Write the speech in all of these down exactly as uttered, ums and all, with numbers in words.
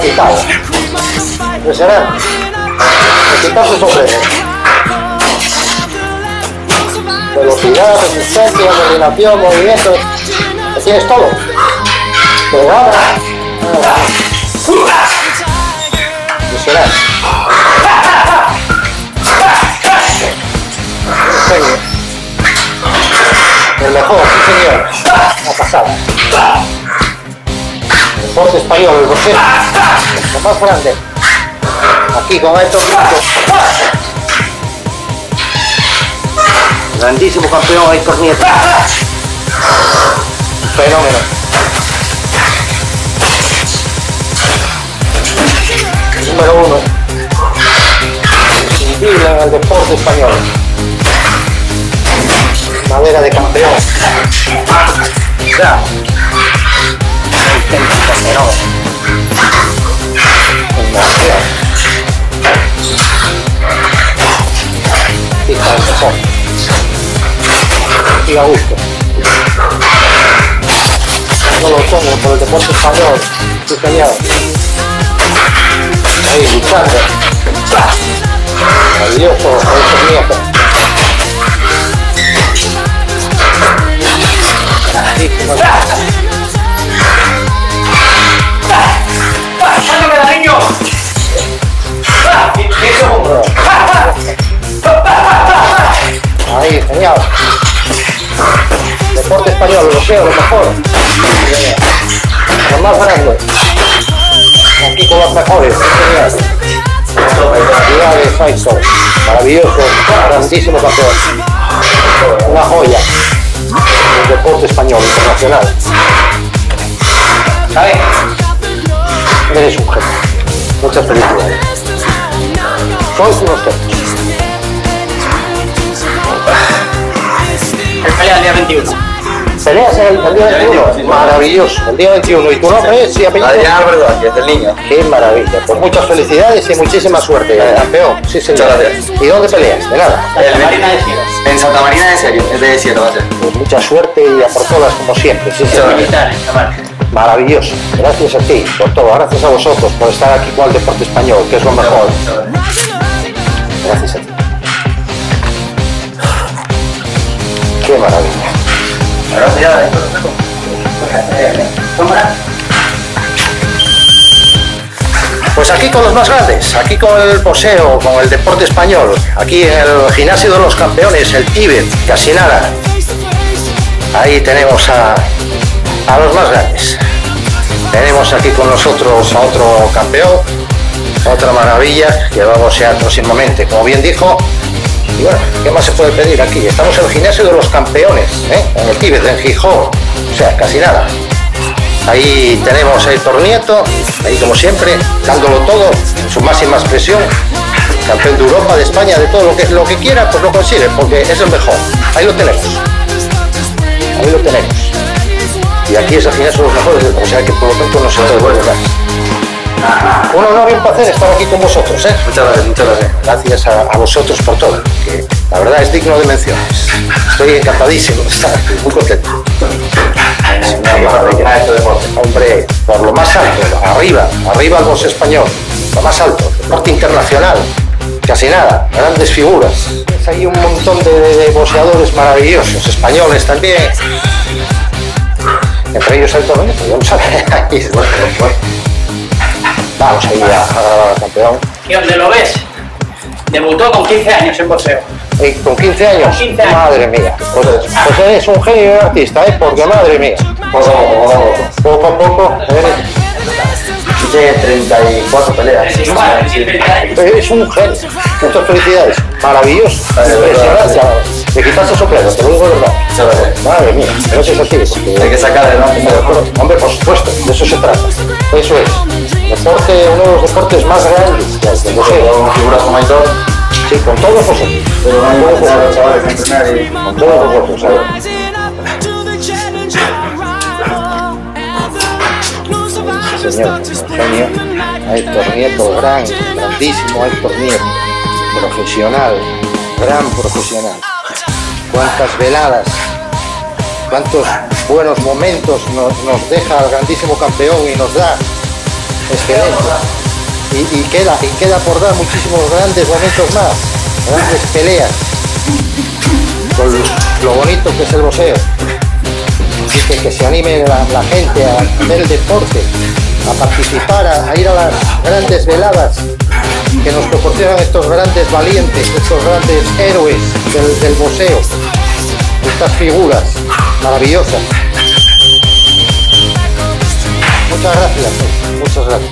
quitado. Impresionante. Me quitas su sombrero. Velocidad, resistencia, coordinación, movimiento. Lo tienes todo. Pegada. Impresionante. El mejor, sí señor. Una pasada. El deporte español, el boxeo. Lo más grande. Aquí con estos grandísimo campeón Héctor Nieto. Fenómeno. Número uno. Indiscutible en el deporte español. Madera de campeón. Ya. Auténtico fenómeno. Fija el mejor. Y a gusto. No lo pongo por el deporte español. Sí, señor. Ahí luchando. Maravilloso, Héctor Nieto. ¡Sácamela, niño! Ahí, genial. Deporte español, lo sé, lo mejor. Los más grandes. Aquí con los mejores. Genial. Héctor. Maravilloso, grandísimo campeón. Una joya. El deporte español internacional. ¿Sabes? Eres un genio. Muchas felicidades. Sois unos genios. Pelea el día veintiuno. Peleas el, el día veintiuno. Sí, maravilloso. El día veintiuno. ¿Y tu nombre es? Sí, apellido. Adrián Álvaro, aquí es el niño. Qué maravilla. Pues muchas felicidades y muchísima suerte. Vale. Campeón. Sí, señor. Muchas gracias. ¿Y dónde peleas? De nada. En Santa Marina de Sierra. En Santa Marina de Serio, es de Sierra, va a ser. Pues mucha suerte y a por todas como siempre. Sí, señor. Maravilloso. Gracias a ti por todo. Gracias a vosotros por estar aquí con el deporte español, que es lo mejor. Gracias a ti. Qué maravilla. Pues aquí con los más grandes, aquí con el boxeo, con el deporte español, aquí en el gimnasio de los campeones, el Tíbet, casi nada. Ahí tenemos a, a los más grandes. Tenemos aquí con nosotros a otro campeón, otra maravilla que va a boxear próximamente, como bien dijo. Y bueno, ¿qué más se puede pedir aquí? Estamos en el gimnasio de los campeones, ¿eh? En el Tíbet, en Gijón, o sea, casi nada. Ahí tenemos a Héctor Nieto, ahí como siempre, dándolo todo en su máxima expresión. Campeón de Europa, de España, de todo lo que, lo que quiera, pues lo consigue, porque es el mejor. Ahí lo tenemos. Ahí lo tenemos. Y aquí es el gimnasio de los mejores, o sea que por lo tanto no se puede volver más. Un honor y un placer estar aquí con vosotros, ¿eh? Muchas gracias, muchas gracias. Gracias a, a vosotros por todo, que la verdad es digno de menciones. Estoy encantadísimo de estar aquí, muy contento. Hombre, por lo más alto, arriba, arriba el box español, lo más alto, deporte internacional, casi nada, grandes figuras. Hay un montón de, de, de boxeadores maravillosos, españoles también. Entre ellos el torneo, pues ya lo sabéis. Vamos a ir a grabar al campeón. ¿Y dónde lo ves? Debutó con quince años en boxeo. ¿Y con quince años? Con quince años. Madre mía. Pues, pues eres un genio de artista, ¿eh? Porque madre mía. Poco a poco, poco a poco. Poco a poco. Eres, Hice treinta y cuatro peleas. eres un genio. Muchas felicidades. Maravilloso. Impresionante. Te quitaste el sombrero, te lo digo de verdad. Muchas gracias. Madre mía. Gracias a ti. Porque... Hay que sacarle, ¿no? Hombre, por supuesto. De eso se trata. Eso es. Deporte, uno de los deportes más grandes que hay. No sé. Con figuras como Aitor. Sí, con todos vosotros. Pero no hay que enseñar a los chavales a entrenar y... Con todos vosotros, ¿sabes? Sí, señor, un genio. A Héctor Nieto, gran, grandísimo Héctor Nieto. Profesional, gran profesional. Cuántas veladas, cuántos buenos momentos nos, nos deja el grandísimo campeón y nos da excelente. Y, y, queda, y queda por dar muchísimos grandes momentos más, grandes peleas, con lo bonito que es el boxeo. Así que que se anime la, la gente a hacer el deporte, a participar, a, a ir a las grandes veladas que nos proporcionan estos grandes valientes, estos grandes héroes del, del boxeo, estas figuras maravillosas. Muchas gracias, muchas gracias.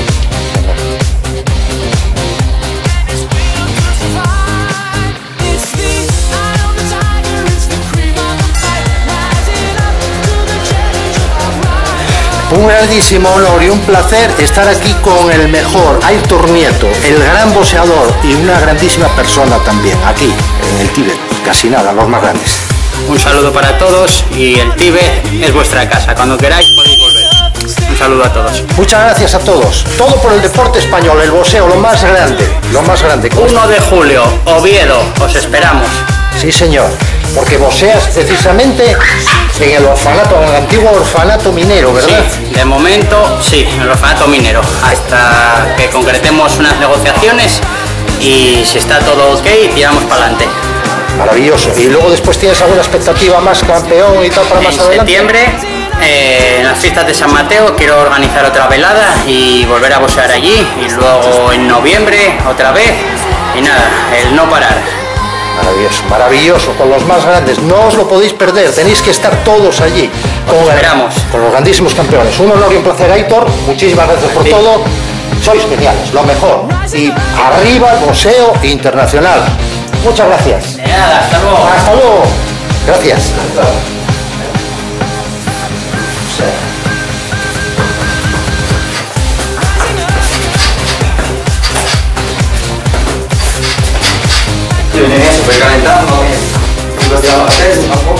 Un grandísimo honor y un placer estar aquí con el mejor Ayrton Nieto, el gran boxeador y una grandísima persona también, aquí en el Tíbet, casi nada, los más grandes. Un saludo para todos y el Tíbet es vuestra casa, cuando queráis podéis volver. Un saludo a todos. Muchas gracias a todos, todo por el deporte español, el boxeo, lo más grande, lo más grande. uno de julio, Oviedo, os esperamos. Sí señor, porque boxeas precisamente en el orfanato, en el antiguo orfanato minero, ¿verdad? Sí, de momento sí, en el orfanato minero, hasta que concretemos unas negociaciones y si está todo ok, tiramos para adelante. Maravilloso. Y luego después tienes alguna expectativa más, campeón y tal, para más adelante. En septiembre, eh, en las fiestas de San Mateo, quiero organizar otra velada y volver a boxear allí, y luego en noviembre otra vez, y nada, el no parar. Maravilloso, maravilloso, con los más grandes, no os lo podéis perder, tenéis que estar todos allí, con, esperamos. con los grandísimos campeones. Un honor y un placer, Aitor, muchísimas gracias por sí. todo, sois geniales, lo mejor, y arriba el boxeo internacional. Muchas gracias. De nada, hasta luego. Hasta luego. Gracias. Yo venía súper calentado, no lo tiraba a hacer, tampoco.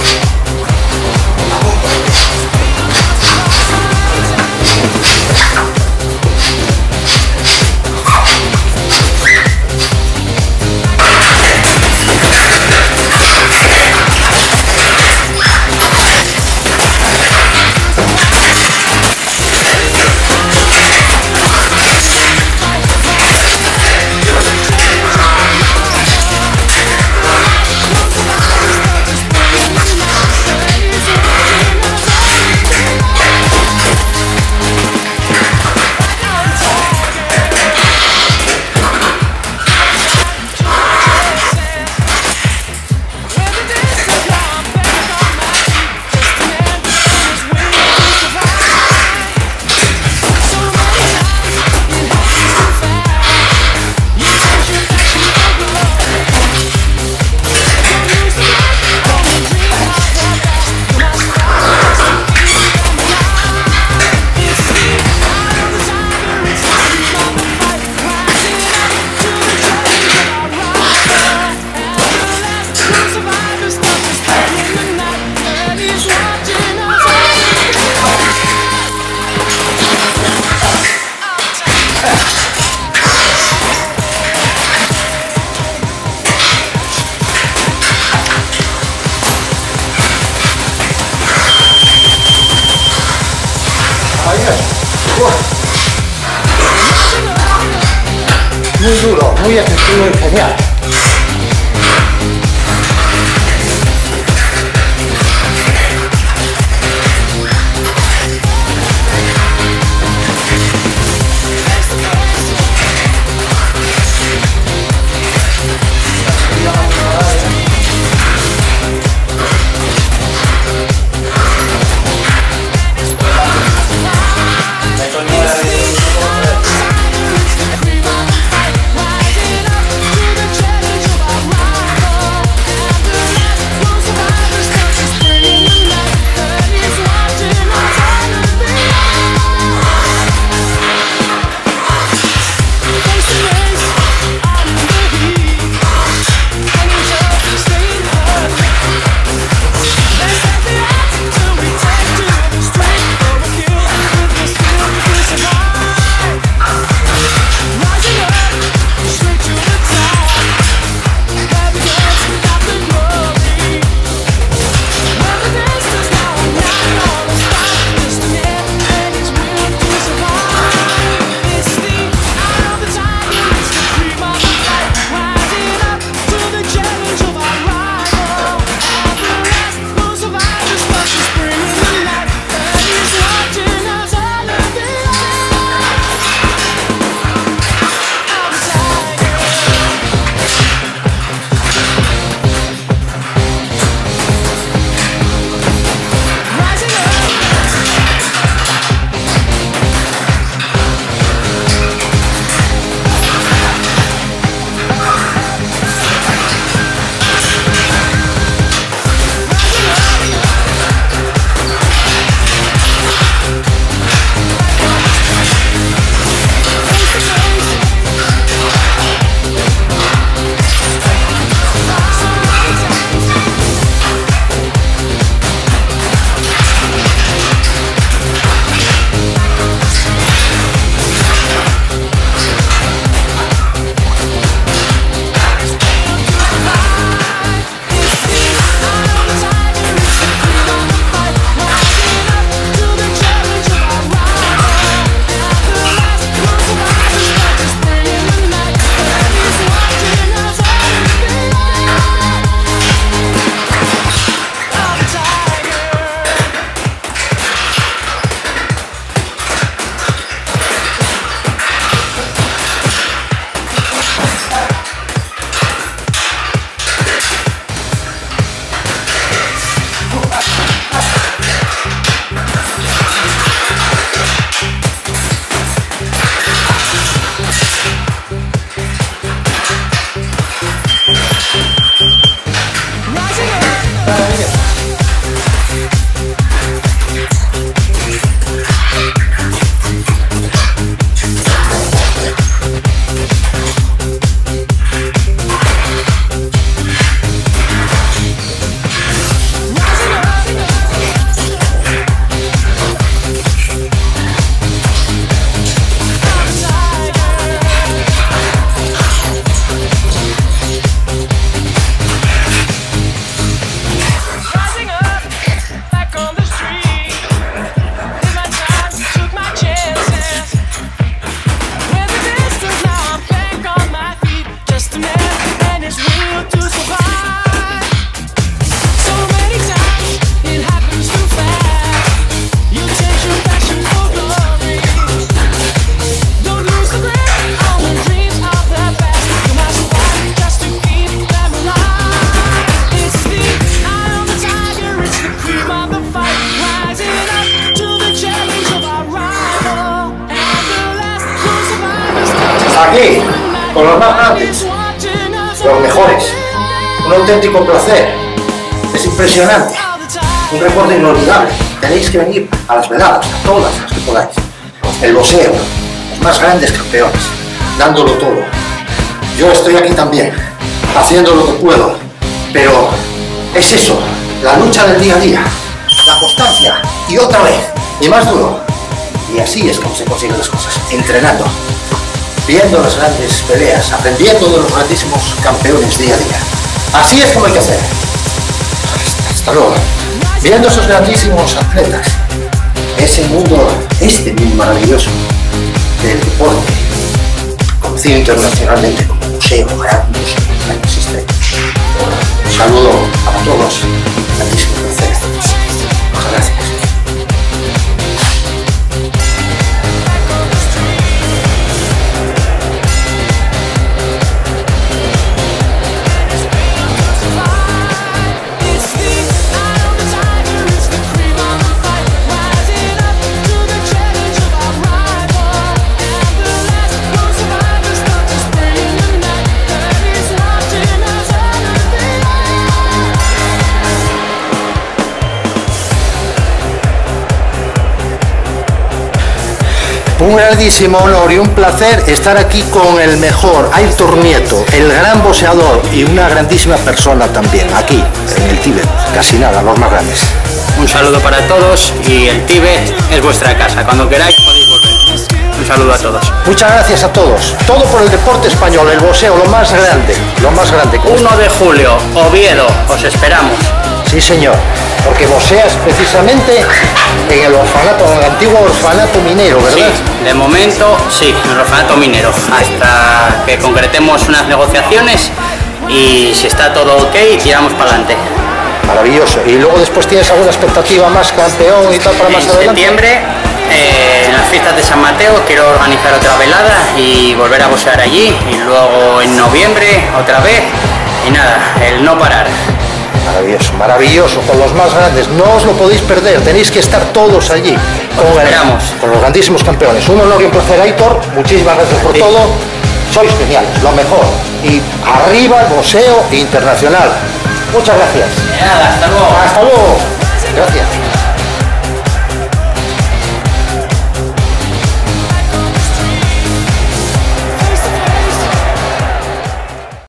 Muy duro, muy efectivo y genial. aquí, con los más grandes, los mejores. Un auténtico placer. Es impresionante. Un recuerdo inolvidable. Tenéis que venir a las veladas, a todas las que podáis. El boxeo, los más grandes campeones, dándolo todo. Yo estoy aquí también, haciendo lo que puedo, pero es eso, la lucha del día a día, la constancia, y otra vez, y más duro. Y así es como se consiguen las cosas, entrenando, viendo las grandes peleas, aprendiendo de los grandísimos campeones día a día. Así es como hay que hacer. Hasta, hasta luego. Viendo esos grandísimos atletas, ese mundo, este mundo maravilloso del deporte, conocido internacionalmente como museo, gran museo, gran existe. Un saludo a todos, grandísimo placer. Muchas gracias. Un grandísimo honor y un placer estar aquí con el mejor, Aitor Nieto, el gran boxeador y una grandísima persona también, aquí, en el Tíbet, casi nada, los más grandes. Un saludo para todos y el Tíbet es vuestra casa, cuando queráis podéis volver. Un saludo a todos. Muchas gracias a todos, todo por el deporte español, el boxeo, lo más grande, lo más grande. uno de julio, Oviedo, os esperamos. Sí, señor, porque boxeas precisamente en el orfanato, en el antiguo orfanato minero, ¿verdad? Sí, de momento sí, en el orfanato minero, hasta que concretemos unas negociaciones y si está todo ok, tiramos para adelante. Maravilloso. ¿Y luego después tienes alguna expectativa más, campeón y tal, para más adelante? En septiembre, eh, en las fiestas de San Mateo, quiero organizar otra velada y volver a boxear allí, y luego en noviembre otra vez, y nada, el no parar. Maravilloso, maravilloso, con los más grandes, no os lo podéis perder, tenéis que estar todos allí, con, el, con los grandísimos campeones. Un honor y un placer, Aitor, muchísimas gracias por sí. todo, sois geniales, lo mejor, y arriba el boxeo internacional. Muchas gracias. De nada, hasta luego. Hasta luego, gracias.